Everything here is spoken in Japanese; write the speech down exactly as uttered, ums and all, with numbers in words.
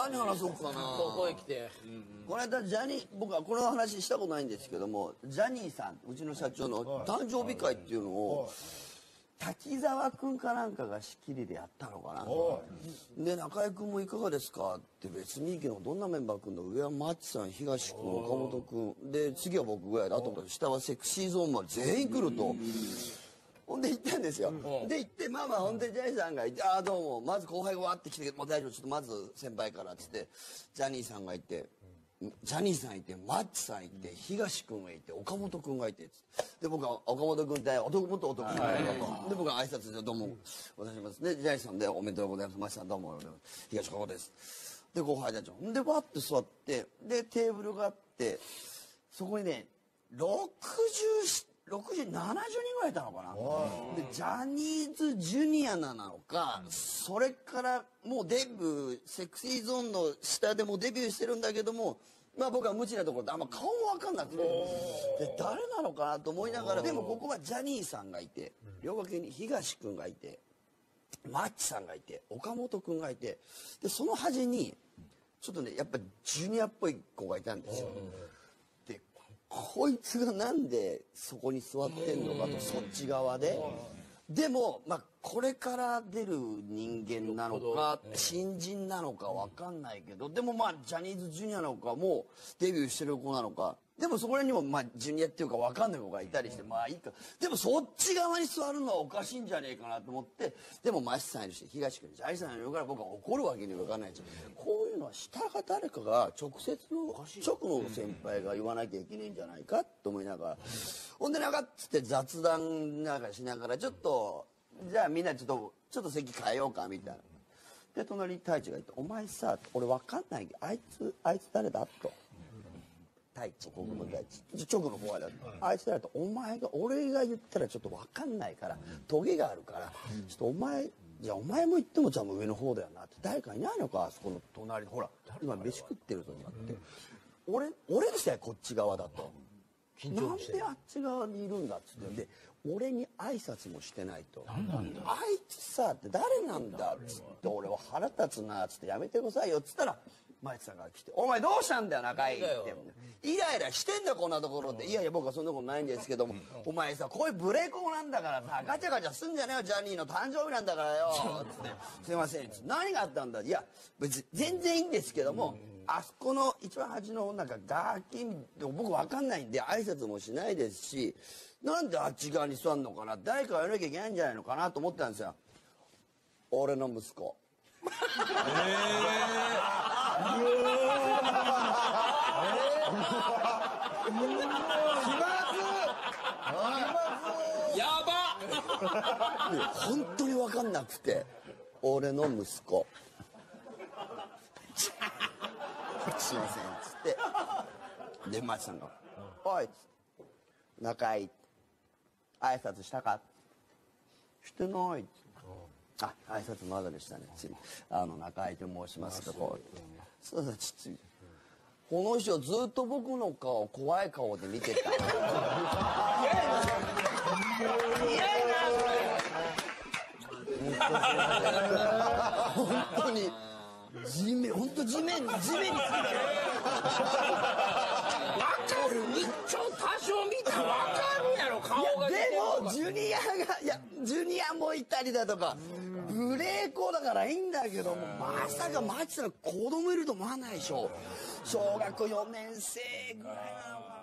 何話そうかな。 ここへ来て。 この間ジャニー、僕はこの話したことないんですけども、ジャニーさん、うちの社長の誕生日会っていうのを滝沢くんかなんかが仕切りでやったのかな。で、中居くんもいかがですかって、別にいいけどどんなメンバー組んだ？上はマッチさん、東くん、岡本くんで、次は僕ぐらいだと思って、下はセクシーゾーンまで全員来ると。ほんで行ったんですよ。で行ってまあまあほんでジャニーさんがいて、ああどうも、まず後輩がわって来て、もう大丈夫、ちょっとまず先輩からっつってジャニーさんがいて、ジャニーさんいて、マッチさんいて、東くんがいて、岡本くんがいて、で僕は岡本くんって男元男君で僕は挨拶でどうもお願いします。でジャニーさんでおめでとうございます。マッチさんどうも東岡本です。で後輩たちもでバッて座ってでテーブルがあってそこにねろくじゅうろくじゅう、ななじゅうにんぐらいいたのかな。でジャニーズジュニアなのか、それからもうデビューセクシーゾーンの下でもデビューしてるんだけども、まあ僕は無知なところであんま顔も分かんなくて、で誰なのかなと思いながら、でもここはジャニーさんがいて、両脇に東くんがいて、マッチさんがいて、岡本くんがいて、でその端にちょっとねやっぱジュニアっぽい子がいたんですよ。でこいつがなんでそこに座ってんのかと、そっち側で。でもまあこれから出る人間なのか新人なのか分かんないけど、でもまあジャニーズジュニアなのかもうデビューしてる子なのか、でもそこらにもまあジュニアっていうか分かんない子がいたりして、まあいいか、でもそっち側に座るのはおかしいんじゃねえかなと思って、でもマシさんいるし東君ジャニーさんいるから僕は怒るわけにはいかないし、こういうのは下が誰かが直接の直の先輩が言わなきゃいけないんじゃないかと思いながら、ほんでなんかっつって雑談なんかしながらちょっとじゃあみんなちょっとちょっと席変えようかみたいな。で隣に太一がいて「お前さ俺分かんないけどあいつあいつ誰だ?」と。太一国分太一直の後輩だと、あいつ誰だと、お前が俺が言ったらちょっと分かんないからトゲがあるからちょっとお前じゃあお前も言ってもじゃあもう上の方だよなって、誰かいないのかあそこの隣で、ほら今飯食ってるとかって、俺俺でさえこっち側だと。なんであっち側にいるんだっつってで俺に挨拶もしてないと、あいつさって誰なんだっつって俺は腹立つなっつってやめてくださいよっつったらマイチさんが来て「お前どうしたんだよ中井」って「イライラしてんだよこんなところ」って「いやいや僕はそんなことないんですけどもお前さこういうブレーコなんだからさガチャガチャすんじゃねえよジャニーの誕生日なんだからよ」っつって「すいません」何があったんだ」いや別に全然いいんですけども。あそこの一番端のなんかガーキンでも僕分かんないんで挨拶もしないですし、なんであっち側に座んのかな、誰かがやらなきゃいけないんじゃないのかなと思ってたんですよ。俺の息子。えやばっ本当に分かんなくて、俺の息子。すいませんっつってでマチさんが「おい」っつって「中井挨拶したか?」してない」っつって「あ挨拶まだでしたねあの中井と申します」とこう「そうだちっこの人ずっと僕の顔怖い顔で見てた」「嫌やな本当に地面本当地面地面につけてる。わかる一丁多少見たらわかるやろ顔が。 でもジュニアがいやジュニアもいたりだとかブレーコだからいいんだけども、まさかマチさん子供いると思わないでしょ。小学よねん生ぐらいなのかな。